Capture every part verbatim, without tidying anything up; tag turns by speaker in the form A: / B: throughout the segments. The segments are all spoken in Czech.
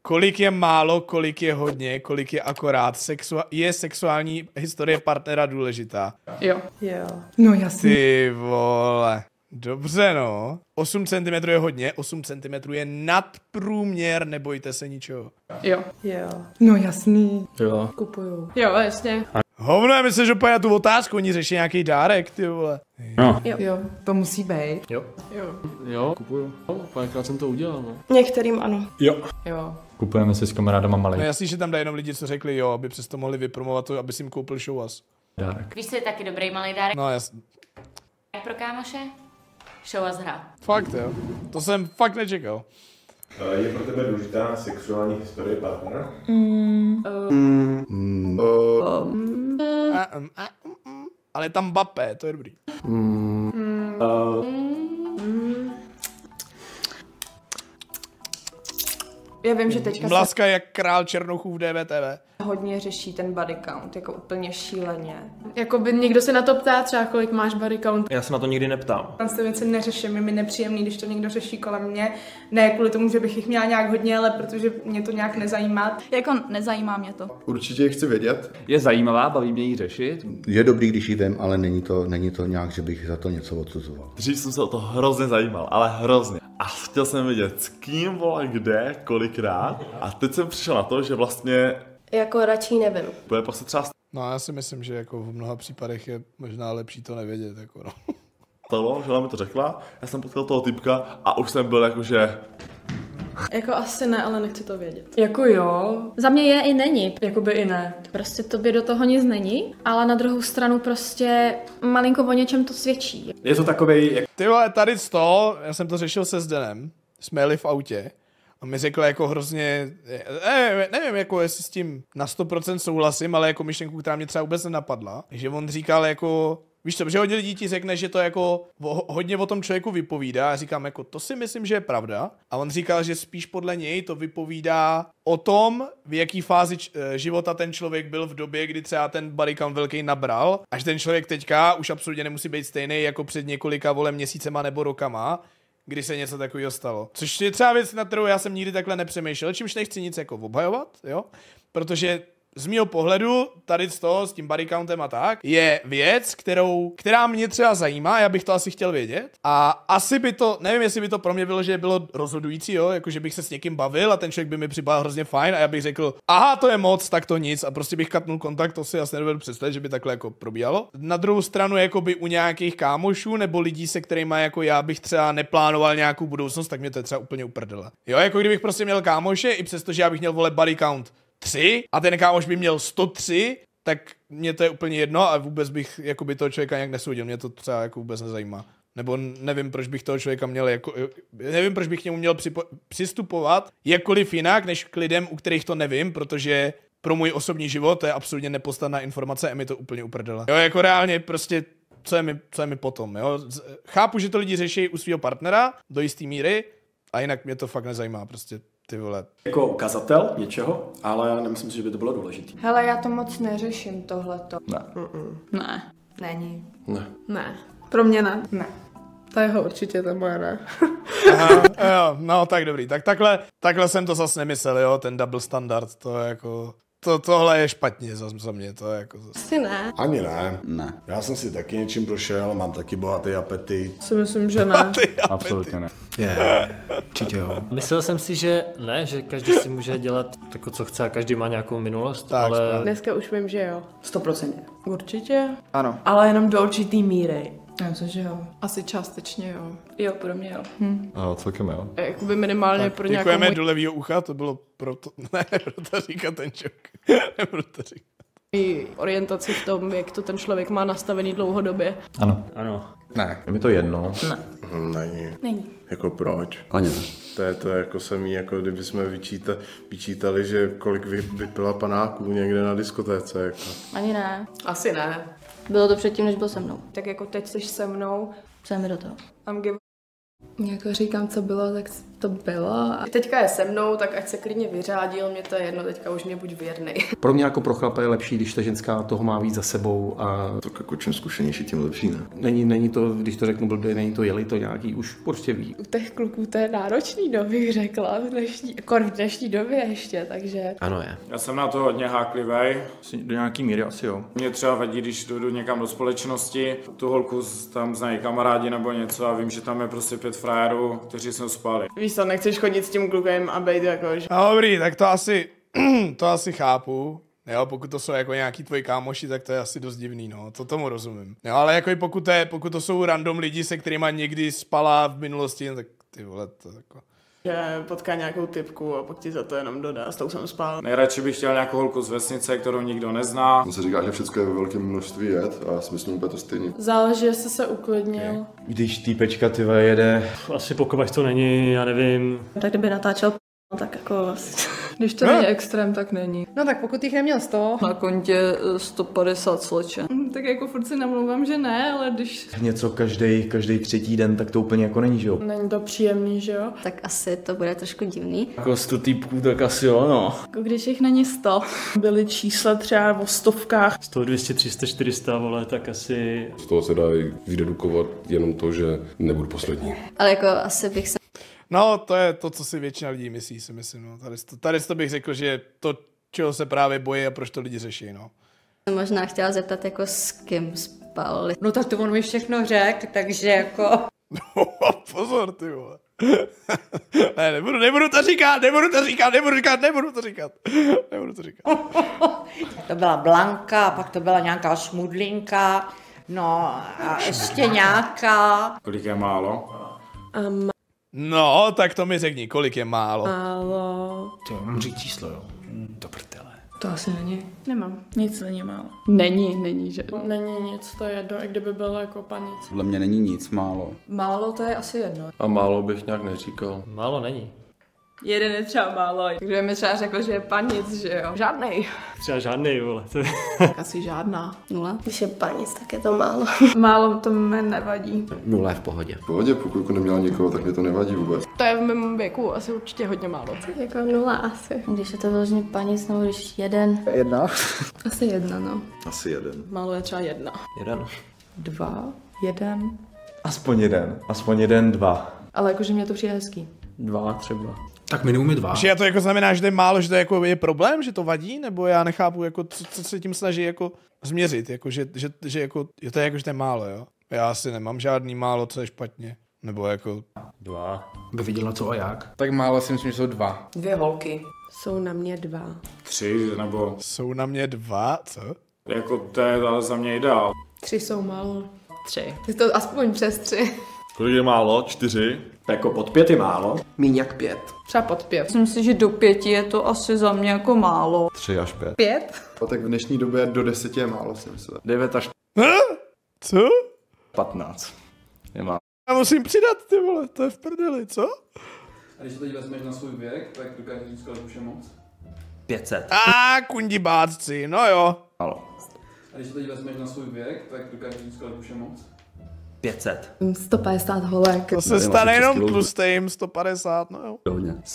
A: kolik je málo, kolik je hodně, kolik je akorát. Sexua- je sexuální historie partnera důležitá?
B: Jo.
C: Jo. No jasně.
A: Ty vole. Dobře no. osm centimetrů je hodně, osm centimetrů je nadprůměr, nebojte se ničeho.
B: Jo.
C: Jo. No jasný.
D: Jo.
C: Kupuju.
B: Jo, jasně.
A: Hovno, já myslím, že úplně na tu otázku, oni řeší nějaký dárek, ty vole.
D: No.
C: Jo. Jo. To musí být.
D: Jo.
B: Jo.
D: Jo, kupuju. No, párkrát jsem to udělal, no.
C: Některým ano.
D: Jo.
C: Jo.
D: Kupujeme si s kamarádama malý
A: No jasný, že tam dají jenom lidi, co řekli jo, aby přesto mohli vypromovat to, aby si jim koupil šouas.
D: dárek.
E: Víš, co je taky dobrý malý dárek
A: No jasný.
E: pro kámoše? Show a hra.
A: Fakt jo. To jsem fakt nečekal.
F: Je pro tebe důležitá sexuální historie partnera?
C: Mm.
F: Mm.
C: Mm.
F: Um.
A: A, um, a, um, um. Ale tam Mbappé, to je dobrý.
D: Mm.
C: Mm.
D: Uh.
C: Mm. Já vím, že teďka
A: Mlaska se... jak král černochů v D V T V.
C: hodně řeší ten body count, jako úplně šíleně.
B: Jakoby někdo se na to ptá třeba, kolik máš body count.
D: Já se na to nikdy neptám.
G: Tam ty věci neřeším, je mi nepříjemný, když to někdo řeší kolem mě. Ne kvůli tomu, že bych jich měla nějak hodně, ale protože mě to nějak nezajímá.
H: Jako nezajímá mě to.
F: Určitě ji chci vědět.
D: Je zajímavá, baví mě jí řešit.
I: Je dobrý, když ji vím, ale není to, není to nějak, že bych za to něco odsuzoval.
J: Dřív jsem se o to hrozně zajímal, ale hrozně. A chtěl jsem vědět, s kým, vole, kde, kolikrát. A teď jsem přišel na to, že vlastně...
C: Jako radši nevím.
J: To je prostě třeba
A: No já si myslím, že jako v mnoha případech je možná lepší to nevědět, jako no.
J: stalo, že ona mi to řekla, já jsem potkal toho typka a už jsem byl jakože...
B: Jako asi ne, ale nechci to vědět.
C: Jako jo.
B: Za mě je i není.
C: Jakoby i ne.
B: Prostě tobě do toho nic není, ale na druhou stranu prostě malinko o něčem to svědčí.
D: Je to takovej... Jak...
A: Ty vole, tady z toho, já jsem to řešil se Zdenem, jsme jeli v autě a mi řekl jako hrozně, ne, nevím, jako jestli s tím na sto procent souhlasím, ale jako myšlenku, která mě třeba vůbec nenapadla, že on říkal jako, víš co, že hodně lidí ti řekne, že to jako hodně o tom člověku vypovídá a říkám jako, to si myslím, že je pravda a on říkal, že spíš podle něj to vypovídá o tom, v jaký fázi života ten člověk byl v době, kdy třeba ten body count velký nabral, až ten člověk teďka už absolutně nemusí být stejný jako před několika vole měsícema nebo rokama, kdy se něco takového stalo. Což je třeba věc, na kterou já jsem nikdy takhle nepřemýšlel, čímž nechci nic jako obhajovat, jo, protože z mýho pohledu, tady z toho, s tím body countem a tak, je věc, kterou, která mě třeba zajímá, já bych to asi chtěl vědět. A asi by to, nevím, jestli by to pro mě bylo, že bylo rozhodující, jo, jakože bych se s někým bavil a ten člověk by mi připadal hrozně fajn a já bych řekl, aha, to je moc, tak to nic a prostě bych katnul kontakt, to si asi nedovedu představit, že by takhle jako probíhalo. Na druhou stranu, jakoby u nějakých kámošů nebo lidí, se kterými jako já bych třeba neplánoval nějakou budoucnost, tak mě to je třeba úplně uprdele. Jo, jako kdybych prostě měl kámoše, i přesto, že já bych měl vole body count tři a ten kámoš by měl sto tři, tak mě to je úplně jedno a vůbec bych jakoby toho člověka nějak nesoudil, mě to třeba jako vůbec nezajímá. Nebo nevím, proč bych toho člověka měl jako, nevím, proč bych k němu měl připo, přistupovat jakkoliv jinak, než k lidem, u kterých to nevím, protože pro můj osobní život to je absolutně nepodstatná informace a mi to úplně uprdele. Jo, jako reálně prostě, co je mi, co je mi potom, jo. Chápu, že to lidi řeší u svého partnera do jisté míry a jinak mě to fakt nezajímá, prostě. Ty vole.
D: Jako ukazatel něčeho, ale nemyslím si, že by to bylo důležité.
C: Hele, já to moc neřeším, tohleto.
D: Ne.
B: Mm-mm. Ne.
C: Není.
D: Ne.
B: Ne. Pro mě ne.
C: Ne.
B: Ta jeho určitě, ta moje ne.
A: Aha, jo, no tak dobrý. Tak takhle, takhle jsem to zase nemyslel, jo, ten double standard, to je jako... To, tohle je špatně za, za mě, to je jako zase.
B: Asi ne.
F: Ani ne.
I: Ne.
F: Já jsem si taky něčím prošel, mám taky bohatý apetit.
B: Si myslím, že ne.
D: Absolutně ne.
I: Je, určitě jo.
K: Myslel jsem si, že ne, že každý si může dělat tako, co chce a každý má nějakou minulost,
A: tak,
K: ale...
B: Dneska už vím, že jo.
C: Sto procent.
B: Určitě.
D: Ano.
C: Ale jenom do určitý míry.
B: Já myslím, že jo. Asi částečně jo.
C: Jo, pro mě jo.
B: Hm.
D: A celkem jo.
B: Jakoby minimálně
A: Tak,
B: pro nějakou
A: děkujeme
B: můj...
A: do levýho ucha, to bylo proto... Ne, nebudu to říkat ten čok. Nebudu to říkat.
B: orientaci v tom, jak to ten člověk má nastavený dlouhodobě.
D: Ano.
K: Ano.
D: Ne. Je mi to jedno.
B: Ne.
F: Není.
B: Není.
F: Jako proč?
I: Ani ne.
F: To je to jako samý, jako kdyby jsme vyčíta, vyčítali, že kolik vy, vypila panáků někde na diskotéce. Jako.
H: Ani ne.
B: Asi ne.
H: Bylo to předtím, než byl se mnou.
C: Tak jako teď jsi se mnou.
H: Co je mi do toho?
C: I'm give...
B: Jako říkám, co bylo, tak
C: To bylo. Teďka je se mnou, tak ať se klidně vyřádil, mě to je jedno, teďka už mě buď věrnej.
D: Pro mě jako pro chlapa je lepší, když ta ženská toho má víc za sebou a
F: Tak jako čím zkušenější, tím lepší, ne?
D: není, není to, když to řeknu blbě, není to jeli to nějaký, už prostě ví.
C: U těch kluků to je náročný, no, bych řekla, v dnešní, jako v dnešní době ještě, takže...
L: Ano je.
M: Já jsem na to hodně háklivý.
D: Do nějaký míry asi jo.
M: Mě třeba vadí, když jdu někam do společnosti, tu holku tam znají kamarádi nebo něco a vím, že tam je prostě pět frajerů, kteří jsou spali.
C: Víš co, nechceš chodit s tím klukem a být jako, že...
A: No dobrý, tak to asi, to asi chápu. Jo, pokud to jsou jako nějaký tvoji kámoši, tak to je asi dost divný, no, to tomu rozumím. Jo, ale jako i pokud, to je, pokud to jsou random lidi, se kterýma někdy spala v minulosti, tak ty vole, to jako...
C: Že potká nějakou typku a pak ti za to jenom dodá, s tou jsem spál.
M: Nejradši bych chtěl nějakou holku z vesnice, kterou nikdo nezná.
F: On se říká, že všechno je ve velkém množství jet a já si myslím úplně to stejně.
C: Záleží, jestli se uklidnil.
L: Když týpečka tyva jede...
K: Asi pokud až to není, já nevím.
H: Tak kdyby natáčel p***, tak jako...
C: Když to není extrém, tak není. No tak pokud jich neměl sto.
H: Na kontě sto padesát sleče.
C: Tak jako furt si namlouvám, že ne, ale když...
L: Něco každý, každý třetí den, tak to úplně jako není, že jo?
C: Není to příjemný, že jo?
H: Tak asi to bude trošku divný.
L: Jako sto týpků, tak asi jo, no.
H: Jako když jich není sto.
C: Byly čísla třeba o stovkách.
K: sto, dvě stě, tři sta, čtyři sta, vole, tak asi...
F: Z toho se dá vydedukovat jenom to, že nebudu poslední.
H: Ale jako asi bych se...
A: No, to je to, co si většina lidí myslí, si myslím, no. Tady, to, tady to bych řekl, že to, čeho se právě bojí a proč to lidi řeší, no.
H: Možná chtěla zeptat, jako s kým spal.
C: No tak to on mi všechno řekl, takže jako...
A: Pozor, ty vole. Ne, nebudu, nebudu to říkat, nebudu to říkat, nebudu říkat, nebudu to říkat. Nebudu to říkat.
N: To byla Blanka, pak to byla nějaká šmudlinka, no a ještě nějaká.
M: Kolik je málo?
C: Um,
A: No, tak to mi řekni, kolik je málo.
C: málo.
D: To mám říct číslo, jo. Do prdele.
C: To asi není.
G: Nemám. Nic není málo.
C: Není, není, že?
G: Není nic, to je jedno, i kdyby bylo jako panic.
I: Podle mě není nic málo.
C: Málo to je asi jedno.
F: A málo bych nějak neříkal.
K: Málo není.
G: Jeden je třeba málo.
C: Takže mi třeba řekl, že je panic, že jo? Žádnej.
K: Třeba žádnej, vole.
C: Asi žádná.
H: Nula. Když je panic, tak je to málo.
G: Málo to mi nevadí.
L: Nula je v pohodě.
F: V pohodě, pokud jako neměla nikoho, tak mě to nevadí vůbec.
C: To je v mém věku asi určitě hodně málo.
H: Jako nula asi. Když je to vyloženě panic, nebo když jeden.
I: Jedna?
C: Asi jedna, no.
F: Asi jeden.
C: Málo je třeba jedna.
L: Jeden.
C: Dva, jeden.
L: Aspoň jeden. Aspoň jeden, dva.
C: Ale jakože mě to přijde hezký.
L: Dva třeba.
D: Tak minimum je dva.
A: Že já to jako znamená, že to je málo, že to jako je problém, že to vadí, nebo já nechápu, jako, co, co se tím snaží jako změřit, jako, že, že, že jako, je to jako, že to je málo, jo? Já asi nemám žádný málo, co je špatně, nebo jako...
K: Dva.
D: By viděla co a jak.
I: Tak málo si myslím, že jsou dva.
C: Dvě holky. Jsou na mě dva.
M: Tři, nebo...
A: Jsou na mě dva, co?
M: Jako to je ale za mě ideál.
C: Tři jsou málo. Tři. Je to aspoň přes tři.
J: Kolik je málo? Čtyři?
D: Jako pod pět je málo.
C: Míň jak pět. Třeba pod pět.
H: Myslím si, že do pěti je to asi za mě jako málo.
L: Tři až pět.
C: Pět?
F: A tak v dnešní době do deseti je málo, si myslím.
L: Devět až
A: Co?
L: patnáct. Je málo.
A: Já musím přidat, ty vole, to je v prdeli, co?
O: A když to teď vezmeš na svůj věk, tak dokážeš říct, kolik už je moc?
L: pět set.
A: A kundibáci, no jo.
L: Málo.
O: A když to teď vezmeš na svůj věk, tak dokážeš říct, kolik už je moc?
L: pět set.
C: sto padesát holek.
A: To se stane jenom tlustým, sto padesát, no jo.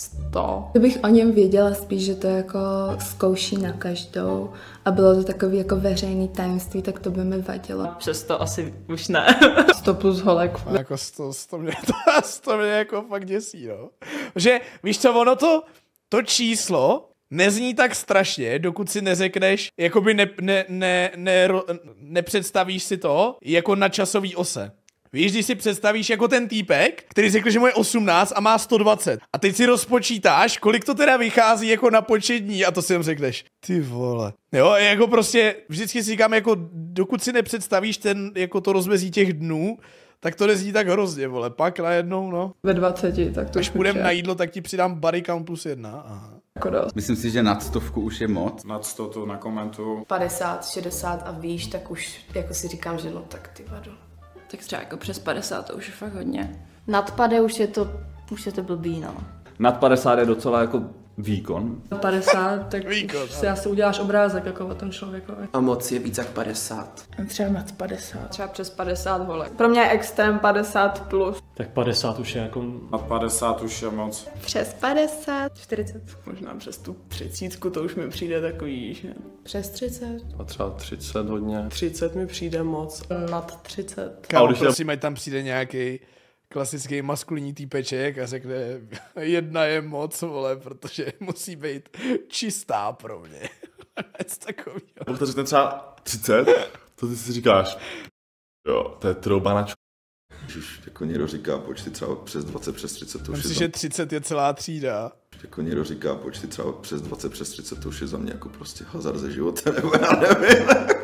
C: sto. Kdybych o něm věděla spíš, že to jako zkouší na každou a bylo to takový jako veřejný tajemství, tak to by mi vadilo.
H: Přesto asi už ne.
C: sto plus holek.
A: A jako sto, sto, mě, to, sto mě jako fakt děsí, no. Že, víš co, ono to, to číslo nezní tak strašně, dokud si neřekneš, jakoby ne, ne, ne, ne, nepředstavíš si to jako na časový ose. Víš, když si představíš jako ten týpek, který řekl, že mu je osmnáct a má sto dvacet. A teď si rozpočítáš, kolik to teda vychází jako na počet dní a to si jim řekneš. Ty vole. Jo, jako prostě vždycky si říkám, jako dokud si nepředstavíš ten, jako to rozmezí těch dnů, tak to nezní tak hrozně, vole. Pak najednou, no.
C: Ve dvaceti, tak to
A: až půjdem na jídlo, tak ti přidám body count plus jedna. Aha.
I: Myslím si, že nad stovku už je moc.
M: Nad sto to na komentu.
C: padesát, šedesát a výš, tak už jako si říkám, že no tak ty vado.
H: Tak třeba jako přes padesát, to už je fakt hodně. Nad pade už je to, už je to blbý, no.
L: Nad padesát je docela jako výkon.
C: padesát, tak
A: výkon,
C: si asi uděláš obrázek jako o tom člověkovi.
D: A moc je víc jak padesát.
G: Třeba nad padesát.
C: Třeba přes padesát holek. Pro mě je extrém padesát plus.
K: Tak padesát už je jako...
M: Nad padesát už je moc.
B: Přes padesát.
G: čtyřicet.
P: Možná přes tu třicítku, to už mi přijde takový, že...
C: Přes třicet.
F: A třeba třicet hodně.
P: třicet mi přijde moc.
C: Nad třicet.
A: Kámo, prosím, ať tam přijde nějaký klasický maskulinní týpeček a řekne, jedna je moc, vole, protože musí být čistá pro mě. Nic takového.
J: Pokud to řekne třeba třicet, to ty si říkáš, jo, to je trouba na č...
Q: Ježiš, jako někdo říká počty třeba přes dvacet, přes třicet, to už
A: Myslím,
Q: je
A: že
Q: za...
A: třicet je celá třída.
Q: Jako někdo říká počty třeba přes dvacet, přes třicet, to už je za mě jako prostě hazard ze života, nebo já nevím.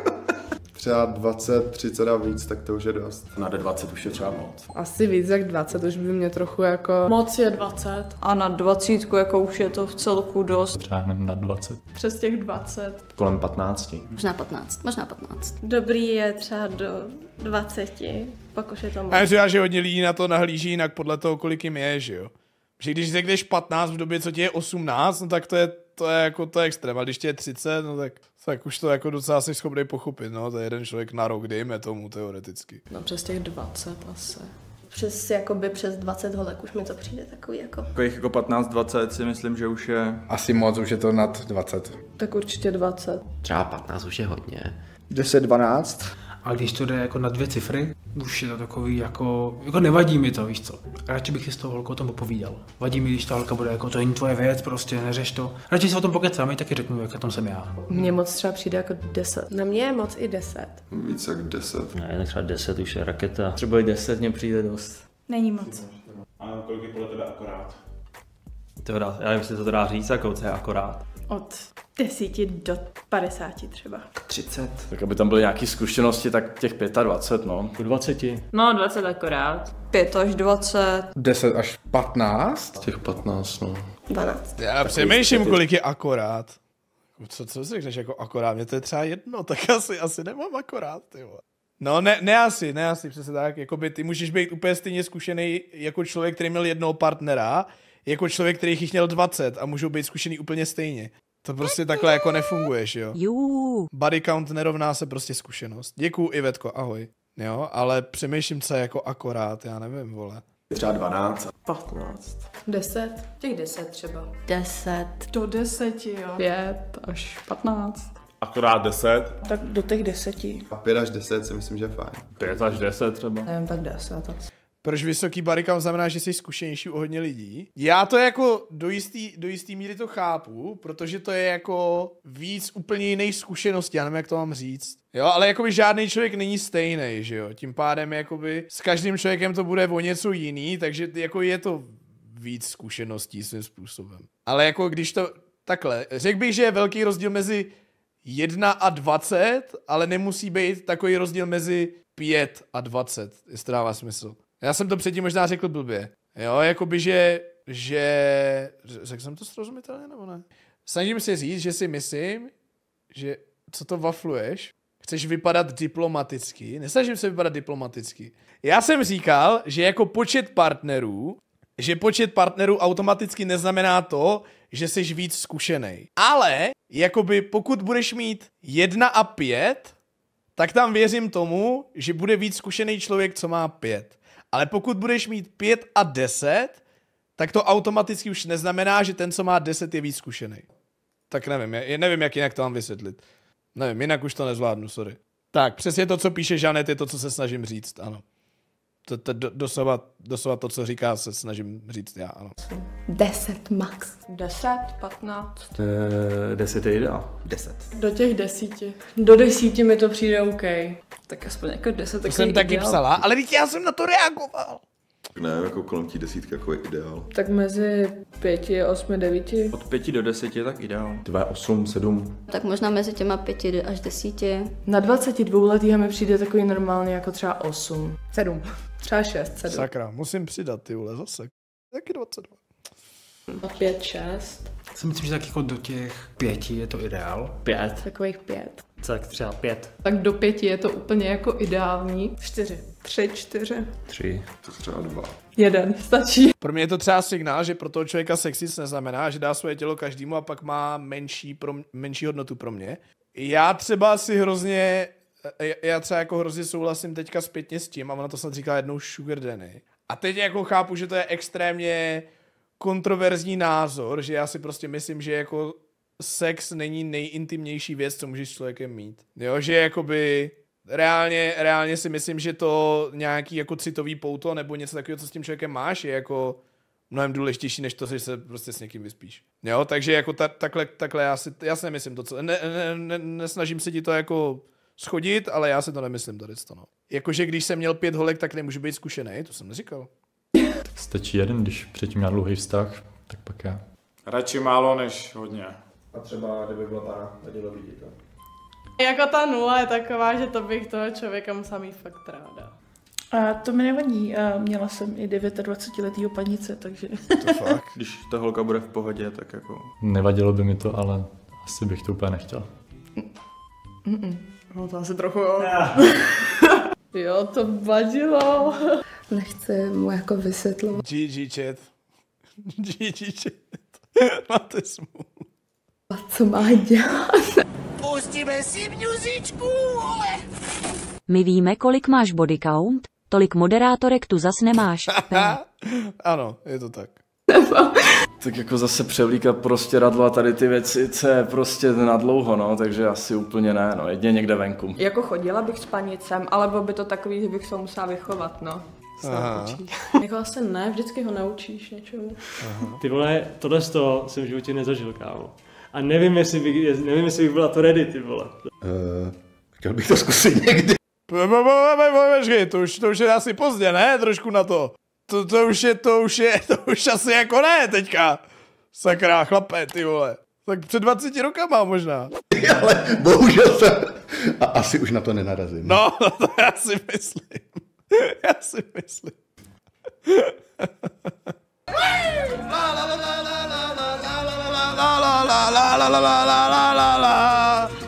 F: Třeba dvacet, třicet a víc, tak to už je dost.
D: Na dvacet už je třeba moc.
C: Asi víc jak dvacet, už by mě trochu jako...
H: Moc je dvacet. A na dvacítku jako už je to v celku dost.
L: Třeba na dvacet.
H: Přes těch dvacet.
L: Kolem patnácti.
E: Možná patnáct, možná patnáct.
B: Dobrý je třeba do dvaceti, pak už je to moc.
A: A já že hodně lidí na to nahlíží jinak podle toho, kolik jim je, že jo. Že když řekneš patnáct v době, co ti je osmnáct, no tak to je, to je jako to je extrém. A když ti je třicet, no tak, tak už to jako docela jsi schopný pochopit, no. To je jeden člověk na rok, dejme tomu teoreticky.
H: No přes těch dvacet asi.
B: Přes, jakoby přes dvacet holek už mi to přijde takový jako...
O: Takových jako patnáct dvacet si myslím, že už je...
R: Asi moc, už je to nad dvacet.
C: Tak určitě dvacet.
S: Třeba patnáct už je hodně.
R: deset, dvanáct.
T: A když to jde jako na dvě cifry, už je to takový jako, jako nevadí mi to, víš co. Radši bych si s tou holkou o tom popovídal. Vadí mi, když ta holka bude jako, to není tvoje věc, prostě neřeš to. Radši si o tom pokecám, i taky řeknu, jak na tom jsem já.
C: Mně moc třeba přijde jako deset. Na mě je moc i deset.
Q: Víc jak deset.
L: Ne, tak třeba deset už je raketa.
P: Třeba i deset mně přijde dost.
G: Není moc.
J: A kolik je podle tebe akorát?
L: To dá, já nevím, jestli to dá říct, jako co je akorát.
G: Od desíti do padesáti třeba.
L: třicet.
D: Tak aby tam byly nějaké zkušenosti, tak těch dvacet pět, no.
L: U dvaceti.
H: No dvacet akorát. pět až dvacet.
R: deset až patnáct.
Q: Těch patnáct, no.
B: dvanáct.
A: Já přemýšlím, kolik je akorát. Co, co si řekneš jako akorát? Mně to je třeba jedno, tak asi, asi nemám akorát, ty vole. No ne, ne asi, ne asi, přesně tak. Jakoby ty můžeš být úplně stejně zkušený jako člověk, který měl jednoho partnera, jako člověk, který jich měl dvacet a můžou být zkušený úplně stejně. To prostě takhle jako nefunguješ, jo.
E: Jú.
A: Body count nerovná se prostě zkušenost. Děkuju, Ivetko, ahoj. Jo, ale přemýšlím, co je jako akorát, já nevím, vole.
D: Třeba dvanáct.
P: patnáct.
C: Deset.
H: Těch deset třeba.
E: Deset.
H: Do deseti, jo.
P: Pět až patnáct.
J: Akorát deset.
G: Tak do těch deseti.
F: A pět až deset si myslím, že je fajn.
L: Pět až deset třeba.
C: Nevím, tak deset.
A: Proč vysoký body count znamená, že jsi zkušenější u hodně lidí? Já to jako do jistý, do jistý míry to chápu, protože to je jako víc úplně jiných zkušeností, já nevím, jak to mám říct. Jo, ale jakoby žádný člověk není stejný, že jo? Tím pádem jakoby s každým člověkem to bude o něco jiný, takže jako je to víc zkušeností svým způsobem. Ale jako když to takhle, řekl bych, že je velký rozdíl mezi jedna a dvacet, ale nemusí být takový rozdíl mezi pět a dvacet, jestli to dává smysl. Já jsem to předtím možná řekl blbě. Jo, jakoby, že, že... Řekl jsem to srozumitelně, nebo ne? Snažím se říct, že si myslím, že co to wafluješ, chceš vypadat diplomaticky. Nesnažím se vypadat diplomaticky. Já jsem říkal, že jako počet partnerů, že počet partnerů automaticky neznamená to, že jsi víc zkušenej. Ale, jakoby pokud budeš mít jedna a pět, tak tam věřím tomu, že bude víc zkušený člověk, co má pět. Ale pokud budeš mít pět a deset, tak to automaticky už neznamená, že ten, co má deset, je víc zkušený. Tak nevím, já nevím, jak jinak to mám vysvětlit. Nevím, jinak už to nezvládnu, sorry. Tak, přesně to, co píše Žanet, je to, co se snažím říct, ano. To, to, do, doslova, doslova to, co říká, se snažím říct já, ano.
C: Deset max.
H: Deset, patnáct.
L: Deset je ideál. Deset.
H: Do těch desíti. Do desíti mi to přijde OK. Tak aspoň jako deset.
A: To jsem taky ideál. Psala, ale teď já jsem na to reagoval.
Q: Ne, jako kolem té desítky jako je ideál.
C: Tak mezi pěti, osmi, devíti.
O: Od pěti do deseti je tak ideál.
L: Dva, osm, sedm.
E: Tak možná mezi těma pěti až desíti.
C: Na dvaceti dvou letých mi přijde takový normálně jako třeba osm. Sedm. Třeba šest, sedm.
A: Sakra, musím přidat ty vole zase. Taky dvacet dva.
C: A pět, šest.
T: Si myslím, že tak jako do těch pěti je to ideál.
L: Pět.
C: Takových pět.
K: Tak třeba pět.
C: Tak do pěti je to úplně jako ideální.
H: Čtyři. Tři, čtyři.
L: Tři.
Q: To třeba dva.
C: Jeden, stačí.
A: Pro mě je to třeba signál, že pro toho člověka sexist neznamená, že dá svoje tělo každému a pak má menší, pro, menší hodnotu pro mě. Já třeba si hrozně, já třeba jako hrozně souhlasím teďka zpětně s tím, a ona to snad říká jednou Sugar Danny, A teď jako chápu, že to je extrémně kontroverzní názor, že já si prostě myslím, že jako sex není nejintimnější věc, co můžeš s člověkem mít. Jo, že jakoby reálně, reálně si myslím, že to nějaký jako citový pouto nebo něco takového, co s tím člověkem máš, je jako mnohem důležitější, než to, že se prostě s někým vyspíš. Jo, takže jako ta, takhle, takhle já si, já si nemyslím to, co, ne, ne, ne, nesnažím se ti to jako schodit, ale já si to nemyslím tady to, no. Jakože když jsem měl pět holek, tak nemůžu být zkušený, to jsem neříkal.
S: Tak stačí jeden, když předtím měl dlouhý vztah, tak pak já.
M: Radši málo než hodně.
D: A třeba, kdyby byla para, nedělo by to.
P: Jako ta nula je taková, že to bych toho člověka musela mít fakt ráda.
U: A to mi nevadí, a měla jsem i dvacetidvouletýho paníce, takže...
A: To fakt.
L: Když ta holka bude v pohodě, tak jako...
S: Nevadilo by mi to, ale asi bych to úplně nechtěl.
P: Mm-mm. No to asi trochu jo. Jo, to vadilo.
C: Nechci mu jako vysvětlovat.
A: G G chat. G G chat. Máte smůlu.
C: A co má dělat?
V: Pustíme si muzičku, vole.
W: My víme, kolik máš body count, tolik moderátorek tu zas nemáš.
A: Ano, je to tak.
L: Tak jako zase převlíkat prostě radlo a tady ty věci, co je prostě na dlouho, no, takže asi úplně ne, no, jedině někde venku.
U: Jako chodila bych s panicem, ale bylo by to takový, že bych se musela vychovat, no.
P: Jako asi ne, vždycky ho naučíš něčemu.
K: Aha. Ty vole, tohle z toho jsem v životě nezažil, kámo. A nevím, jestli bych, nevím, jestli bych byla to ready, ty vole.
I: Uh, chtěl bych to zkusit někdy.
A: Počkej, to už, to už je asi pozdě, ne? Trošku na to. To, to už je, to už je, to už asi jako ne teďka. Sakra, chlape, ty vole. Tak před dvaceti rokama možná.
I: Ale bohužel jsem... A asi už na to nenarazím.
A: No, to já si myslím. Já si myslím. La la la la la la la la la la la la la la la la la la